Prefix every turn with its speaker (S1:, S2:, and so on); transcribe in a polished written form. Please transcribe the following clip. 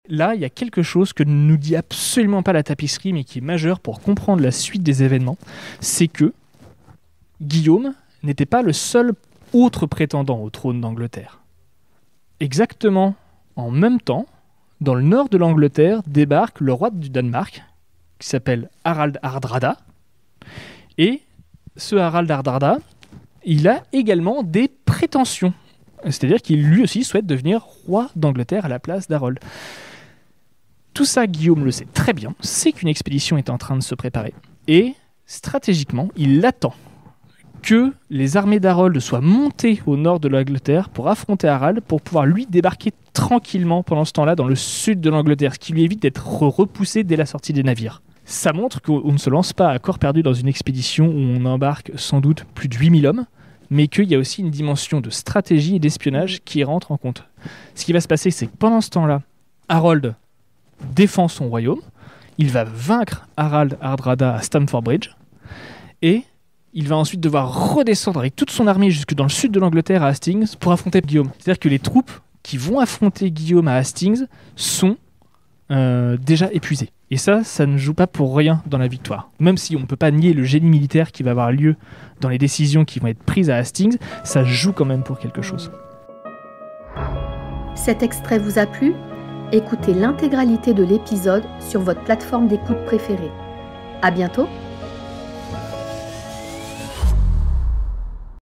S1: là, il y a quelque chose que ne nous dit absolument pas la tapisserie, mais qui est majeur pour comprendre la suite des événements, c'est que Guillaume n'était pas le seul autre prétendant au trône d'Angleterre. Exactement en même temps, dans le nord de l'Angleterre, débarque le roi du Danemark, qui s'appelle Harald Hardrada. Et ce Harald Hardrada, il a également des prétentions. C'est-à-dire qu'il lui aussi souhaite devenir roi d'Angleterre à la place d'Harold. Tout ça, Guillaume le sait très bien, sait qu'une expédition est en train de se préparer. Et stratégiquement, il attend que les armées d'Harold soient montées au nord de l'Angleterre pour affronter Harald, pour pouvoir lui débarquer tranquillement pendant ce temps-là dans le sud de l'Angleterre, ce qui lui évite d'être repoussé dès la sortie des navires. Ça montre qu'on ne se lance pas à corps perdu dans une expédition où on embarque sans doute plus de 8000 hommes, mais qu'il y a aussi une dimension de stratégie et d'espionnage qui rentre en compte. Ce qui va se passer, c'est que pendant ce temps-là, Harold défend son royaume, il va vaincre Harald Hardrada à Stamford Bridge, et il va ensuite devoir redescendre avec toute son armée jusque dans le sud de l'Angleterre à Hastings pour affronter Guillaume. C'est-à-dire que les troupes qui vont affronter Guillaume à Hastings sont déjà épuisées. Et ça ne joue pas pour rien dans la victoire. Même si on ne peut pas nier le génie militaire qui va avoir lieu dans les décisions qui vont être prises à Hastings, ça joue quand même pour quelque chose.
S2: Cet extrait vous a plu ? Écoutez l'intégralité de l'épisode sur votre plateforme d'écoute préférée. À bientôt!